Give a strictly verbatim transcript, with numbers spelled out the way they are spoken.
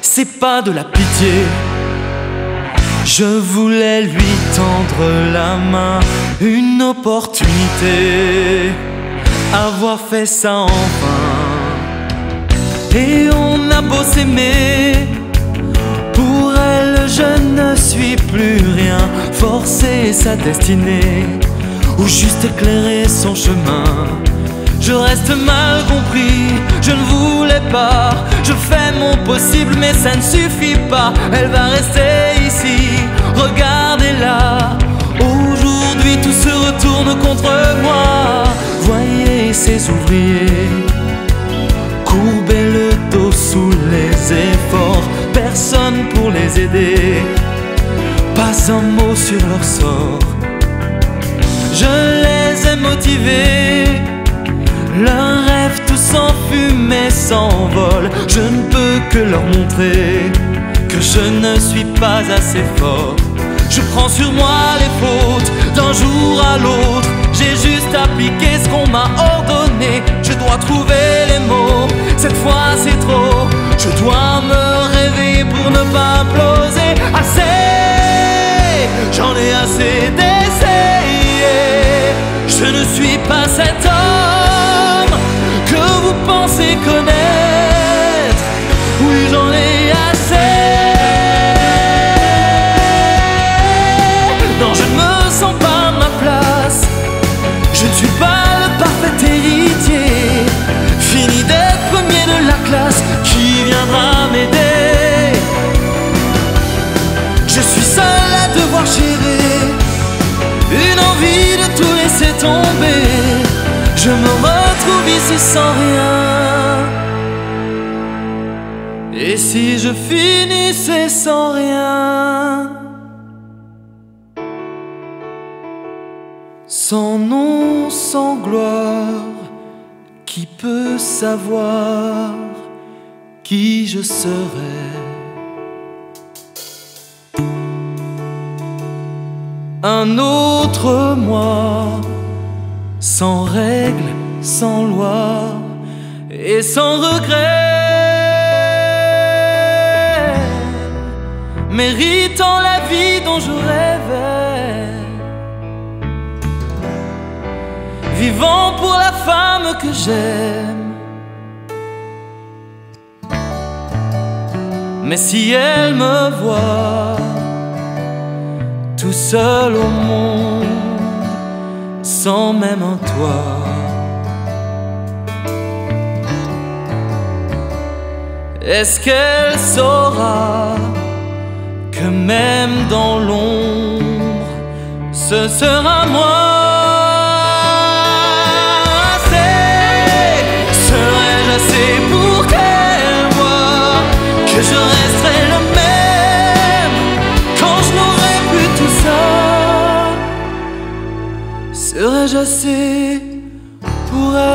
c'est pas de la pitié. Je voulais lui tendre la main, une opportunité, avoir fait ça enfin. Et on a beau s'aimer, pour elle je ne suis plus rien, forcer sa destinée ou juste éclairer son chemin. Je reste mal compris, je ne voulais pas. Je fais mon possible mais ça ne suffit pas. Elle va rester ici, regardez-la. Aujourd'hui tout se retourne contre moi. Voyez ces ouvriers courber le dos sous les efforts, personne pour les aider, pas un mot sur leur sort. Je les ai motivés, leurs rêves tous en fumée s'envolent. Je ne peux que leur montrer que je ne suis pas assez fort. Je prends sur moi les fautes d'un jour à l'autre. J'ai juste appliqué ce qu'on m'a ordonné. Je dois trouver les mots, cette fois c'est trop. Je dois me réveiller pour ne pas imploser. Assez, j'en ai assez d'essayer. Je ne suis pas cet homme que vous pensez connaître. Oui, j'en ai assez. Non, je ne me sens pas à ma place. Je ne suis pas le parfait héritier. Fini d'être premier de la classe, qui viendra m'aider? Je suis seul à devoir gérer une envie de tout laisser tomber. Je me retrouve ici sans rien. Et si je finissais sans rien? Sans nom, sans gloire, qui peut savoir qui je serais? Un autre moi, sans règles, sans loi et sans regret, méritant la vie dont je rêvais, vivant pour la femme que j'aime. Mais si elle me voit tout seul au monde, sans même un toit, est-ce qu'elle saura que même dans l'ombre, ce sera moi? C'est pour qu'elle voie que je resterai le même quand je n'aurai plus tout ça. Serais-je assez pour elle?